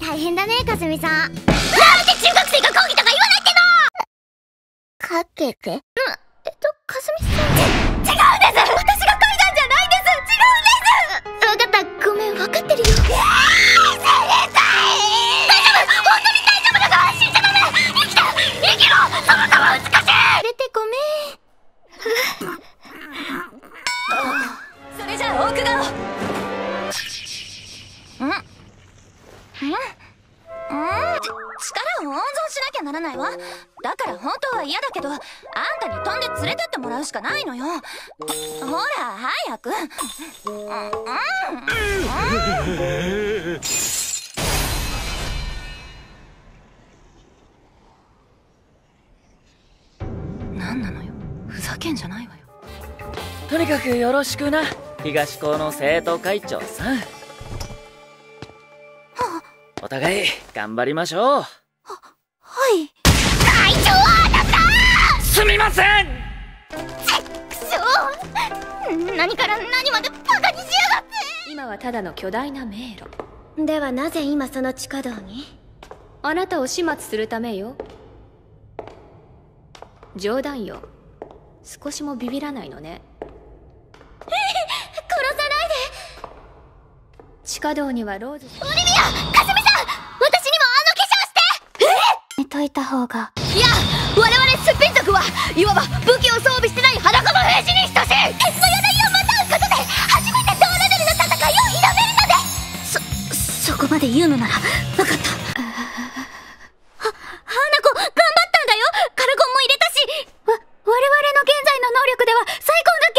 大変だね、かすみさん。なんで中学生が講義とか言わないっての。かけて。かすみさん。違うんです。私が書いたんじゃないんです。違うんです。わかった、ごめん、わかってるよ。大丈夫、本当に大丈夫だから死んじゃダメ。生きろ、その顔は美しい。出てごめん。 それじゃあ奥側。力を温存しなきゃならないわ。だから本当は嫌だけど、あんたに飛んで連れてってもらうしかないのよ。ほら早く。何なのよ、ふざけんじゃないわよ。 とにかくよろしくな、東高の生徒会長さん。お互い頑張りましょう。 はい。会長はあなた。 すみません。 くそ、何から何までバカにしやがって。 今はただの巨大な迷路ではなぜ今その地下道に。 あなたを始末するためよ。冗談よ。少しもビビらないのね。 殺さないで。 地下道にはローズ。 オリビア、かすみさん、私にもあの化粧して。寝といた方が。いや、我々すっぴん族はいわば武器を装備してない裸の兵士に等しい。鉄の柳をまたうことで初めて同レベルの戦いを挑めるので。そこまで言うのなら分かった。花子頑張ったんだよ。カラゴンも入れたし、我々の現在の能力では最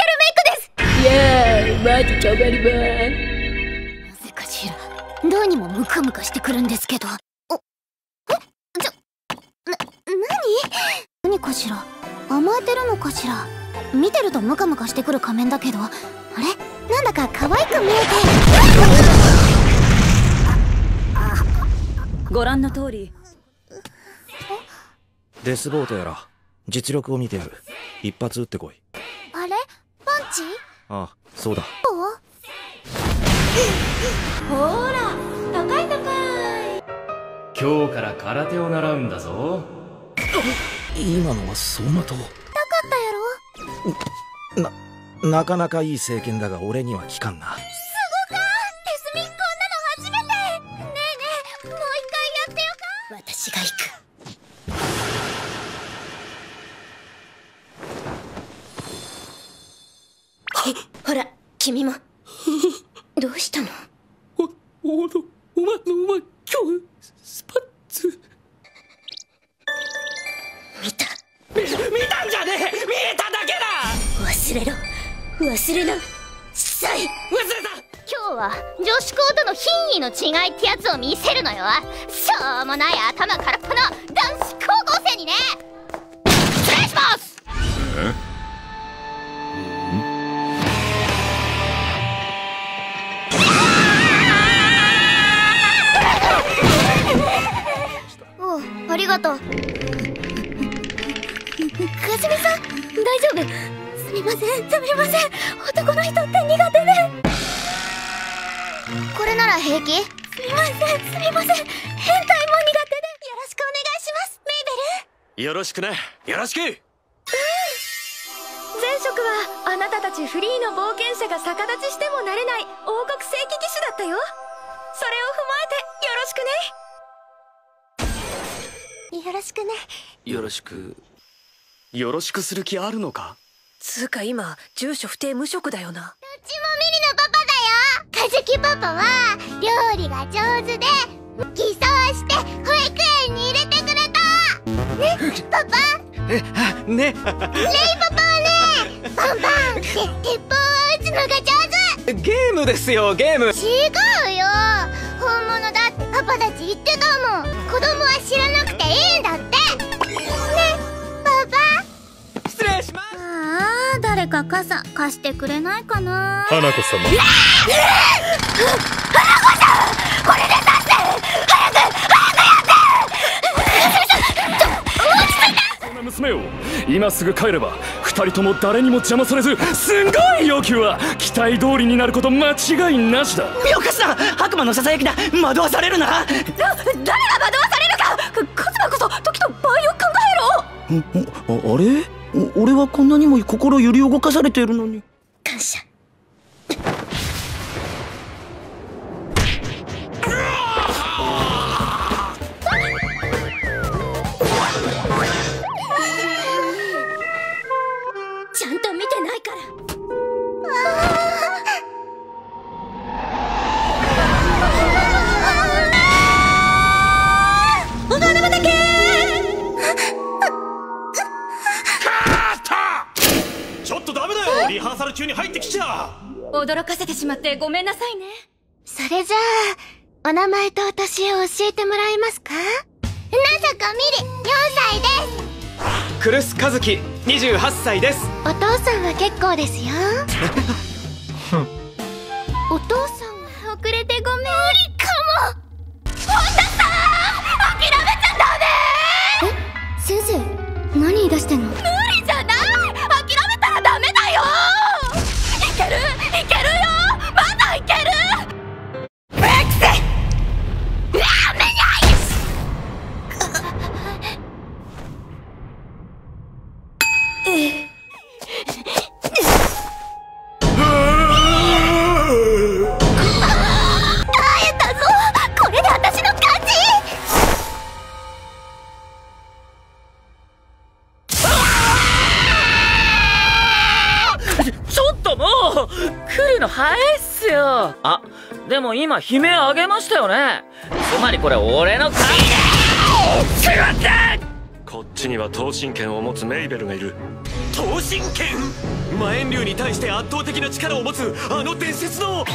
高のギャルメイクです。 イエーイ、マジ頑張りまーす。 なぜかしらどうにもムカムカしてくるんですけど。何かしら、甘えてるのかしら。見てるとムカムカしてくる仮面だけど、あれなんだか可愛く見えて。 ご覧の通りデスボートやら実力を見てやる。一発撃ってこい。 あれパンチ。 ああ、そうだ。 ほら、高い高い。 今日から空手を習うんだぞ。 今のは走馬灯。 なかったやろ。 なかなかいい聖剣だが俺には効かんな。 すごか。テスミこんなの初めて。ねえねえ、もう一回やってよか。私が行く。ほら、君も。どうしたの。 お前今日スパッツ見た。 見たんじゃねえ。見えただけだ。 忘れろ、忘れなさい。 忘れた。 今日は女子校との品位の違いってやつを見せるのよ。しょうもない頭空っぽの男子高校生にね。失礼します。おう、ありがとう。かすみさん、大丈夫。すみません、すみません。男の人って苦手で。これなら平気。すみません、すみません。変態も苦手で。よろしくお願いします、メイベル。 よろしくね。よろしく。 前職はあなたたちフリーの冒険者が逆立ちしてもなれない王国聖騎士だったよ。それを踏まえてよろしくね。 よろしくね。 よろしく。よろしくする気あるのか。 つうか今住所不定無職だよな。 うちもミリのパパだよ。カジキパパは料理が上手で偽装して保育園に入れてくれた。ね、パパ。 ね。 レイパパはね、バンバンって鉄砲を撃つのが上手。 ゲームですよ、ゲーム。 違うよ、本物だってパパたち言ってたもん。子供は知らなくていいんだって。ね、パパ。 失礼します。 ああ、誰か傘貸してくれないかな。 花子様。 花子さん、これで出して。早くやって。 そんな娘よ、今すぐ帰れば二人とも誰にも邪魔されず、すんごい要求は期待通りになること間違いなしだ。 おかしな、悪魔のささやきだ。惑わされるな。 誰が惑わされるか。カズマこそ時と場合を考えろ。 あれ、俺はこんなにも心揺り動かされているのに。 感謝。 ちゃんと見てないから。お花畑。 ちょっとダメだよ、リハーサル中に入ってきちゃ。 驚かせてしまってごめんなさいね。 それじゃあ、お名前とお年を教えてもらえますか？なさこみり、4歳です。 クルスカズキ、28歳です。 お父さんは結構ですよ。お父さん遅れてごめん。無理かも。本田さん、諦めちゃダメ。先生、何言い出してんの？無理じゃない。諦めたらダメだよ。いけるよ。まだいける。 来るの早いっすよ。あ、でも今悲鳴あげましたよね。つまりこれ俺の勝ち。しまった。 こっちには闘神剣を持つメイベルがいる。 闘神剣、魔炎竜に対して圧倒的な力を持つあの伝説の。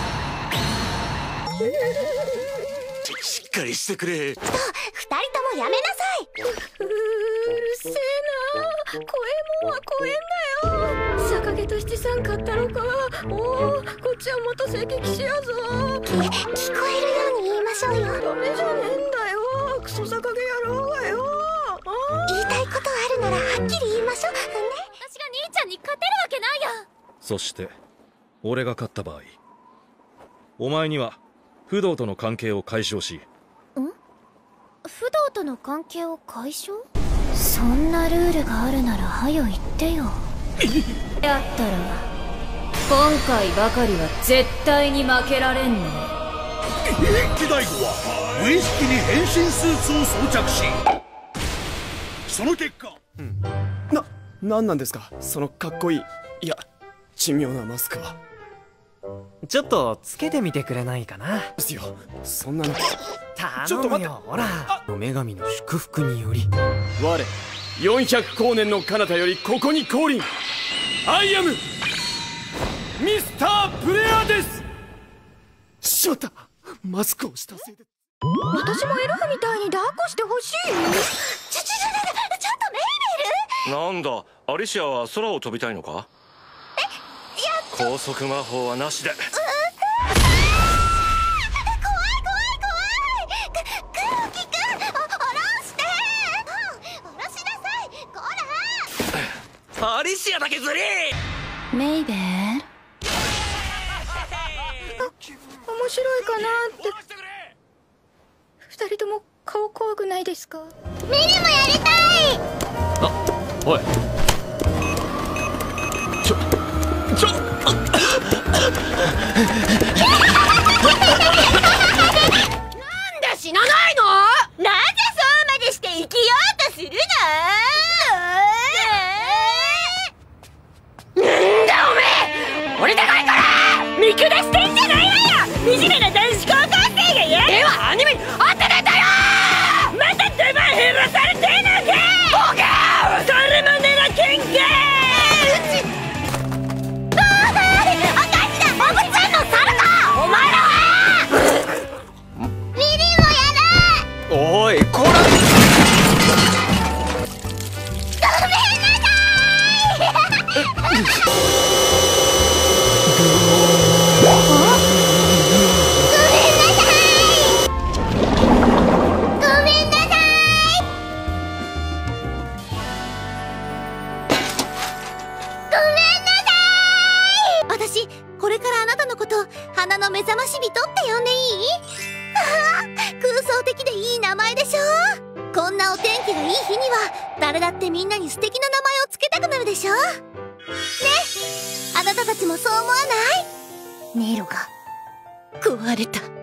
しっかりしてくれ。 二人ともやめなさい。うるせえな。怖えもんは怖えんだよ。逆毛と七三買ったろか。おお、こっちは元聖騎士やぞ。聞こえるように言いましょうよ。ダメじゃねえんだよ。クソ逆毛野郎がよ。言いたいことあるならはっきり言いましょうね。 私が兄ちゃんに勝てるわけないよ。 そして俺が勝った場合、お前には不動との関係を解消し。 不動との関係を解消？そんなルールがあるならはよ言ってよ。 やったら今回ばかりは絶対に負けられんね。 一大悟は無意識に変身スーツを装着し、その結果、 なんなんですかそのかっこいい、いや珍妙なマスクは。 ちょっとつけてみてくれないかな。 ですよ、そんなの。 頼むよ、ほら。女神の祝福により我400光年の彼方よりここに降臨。アイアムミスタープレアです。 しまった、マスクをしたせいで。 私もエルフみたいに抱っこしてほしい。ちょっとメイベル。 なんだ、アリシアは空を飛びたいのか？高速魔法はなしで。 アリシアだけずりー。 メイベル、面白いかなって。二人とも顔怖くないですか？ ミリもやりたい。 おい、 なんで死なないの？なぜそうまでして生きようとするの？なんだおめえ、俺高いから見下してんじゃないわよ。惨めな男子高校生がやる。ではアニメ当てれたよ。また出番減らされてんのか。ボケー、それまでの喧嘩。おかしなボブちゃんの猿かお前らは。ミリンもやる。 おいこら。 ごめんなさい。ごめんなさい。 こと花の目覚まし人って呼んでいい？ああ、空想的でいい名前でしょ。こんなお天気がいい日には誰だってみんなに素敵な名前をつけたくなるでしょ。ね、あなたたちもそう思わない？ネロが壊れた。